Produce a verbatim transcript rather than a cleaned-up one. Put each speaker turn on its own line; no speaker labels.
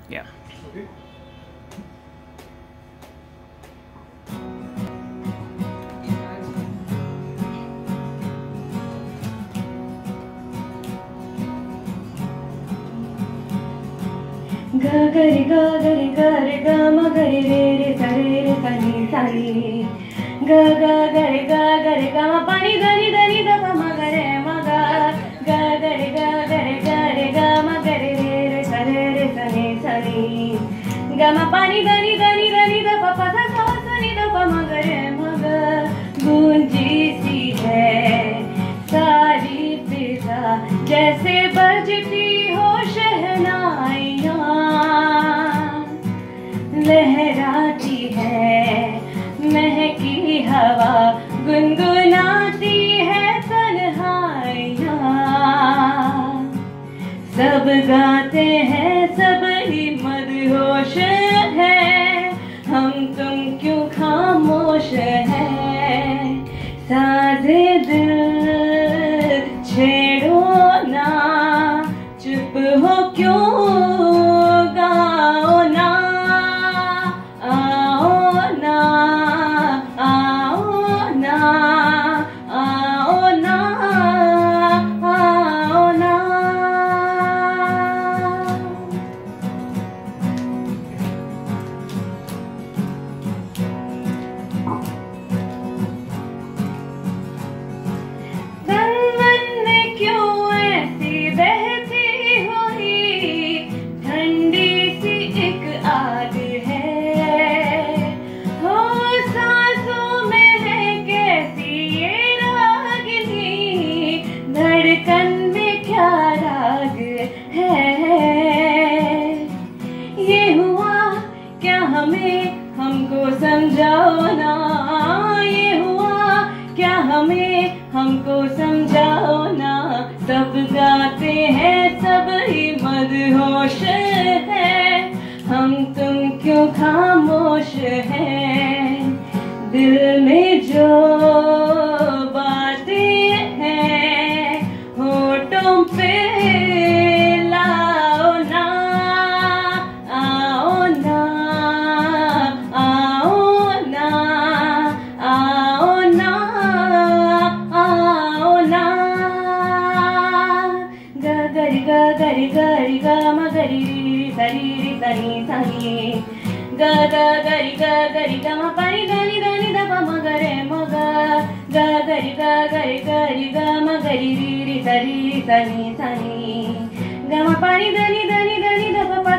Yeah.
Okay.
Ga ga ri ga ga ri ga ri ga ma ga ri re re sa re re sa ni sa ni. Ga ga ga ri ga ga ri ga ma pa ni da ni da ni da pa ma ga re ma ga. Ga ga ri ga ga ri ga ri ga ma ga ri re re sa re re sa ni sa ni. Ga ma pa ni da ni da ni da ni da pa pa sa sa sa ni da pa ma ga re ma ga. गूंजी सी है सारी फिजा जैसे बजती हो शहनाइयाँ, लहराती है महकी हवा गुनगुनाती है तन्हाइयाँ। सब गाते हैं सब ही मदहोश है, हम तुम क्यों खामोश हैं। साजे दिल छेड़ो ना, चुप हो क्यों गाओ ना। आओ ना आओ ना आओ ना आओ ना। धड़कन में क्या राग है, ये हुआ क्या हमें हमको समझाओ ना। ये हुआ क्या हमें हमको समझाओ ना। सब गाते हैं सब ही मदहोश है, हम तुम क्यों खामोश हैं। दिल में जो बातें हैं होठों पे लाओ ना। आओ ना आओ ना आओ ना आओ ना। गा गरी गा गरी गरी गा म गरी सरी रि सनी सनी। गा गा गरी गा गरी गा म पनी धनी धनी द प म ग रे म ग। गा गरी गा गरी गरी गा म गरी रि रि सरी रि सनी सनी। गा म पनी धनी धनी धनी द प